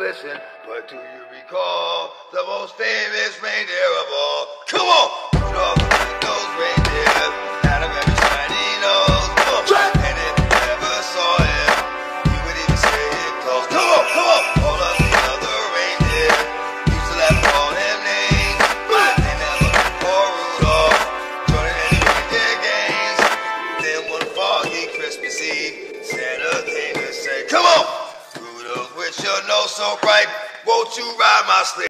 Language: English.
listen, but do you recall the most famous reindeer of all? Come on! Rudolph the red-nosed reindeer had a very shiny nose. And if you ever saw him, you would even say it close. Come on, come on! All of the other reindeer used to laugh and call him names, but they never looked for Rudolph joining any reindeer games. Then one foggy Christmas Eve, Santa came and said, come on! Rudolph, with your nose so bright, won't you ride my sleigh?